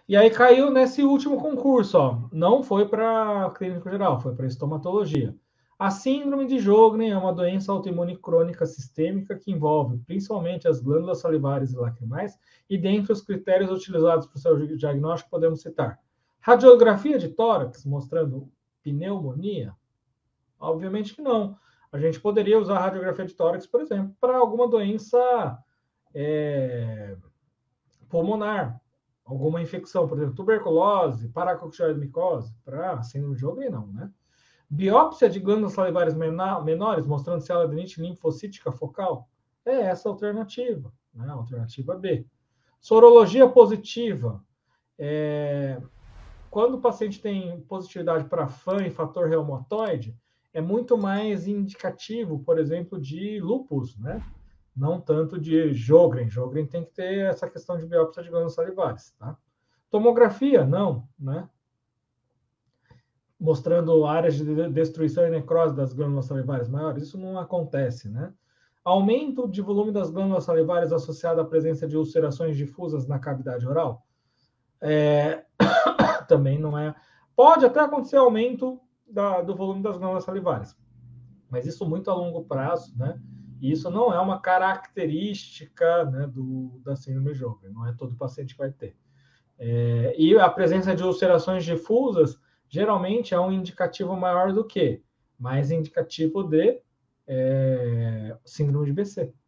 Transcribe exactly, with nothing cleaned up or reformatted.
E aí caiu nesse último concurso, ó. Não foi para clínico geral, foi para estomatologia. A síndrome de Sjögren é uma doença autoimune crônica sistêmica que envolve principalmente as glândulas salivares e lacrimais, e dentre os critérios utilizados para o seu diagnóstico podemos citar radiografia de tórax mostrando pneumonia? Obviamente que não. A gente poderia usar a radiografia de tórax, por exemplo, para alguma doença é, pulmonar, alguma infecção, por exemplo, tuberculose, paracoccioide micose, para síndrome de Sjögren, não, né? Biópsia de glândulas salivares menores, mostrando se ela é adenite linfocítica focal, é essa a alternativa, né? Alternativa B. Sorologia positiva, é, quando o paciente tem positividade para F A M e fator reumatoide, é muito mais indicativo, por exemplo, de lúpus, né? Não tanto de Sjögren. Sjögren tem que ter essa questão de biópsia de glândulas salivares, tá? Tomografia, não, né? Mostrando áreas de destruição e necrose das glândulas salivares maiores, isso não acontece, né? Aumento de volume das glândulas salivares associado à presença de ulcerações difusas na cavidade oral? É, também não é. Pode até acontecer aumento da, do volume das glândulas salivares, mas isso muito a longo prazo, né? E isso não é uma característica, né, do, da síndrome de Sjögren, não é todo paciente que vai ter. É, e a presença de ulcerações difusas geralmente é um indicativo maior do que, mais indicativo de é, síndrome de B C.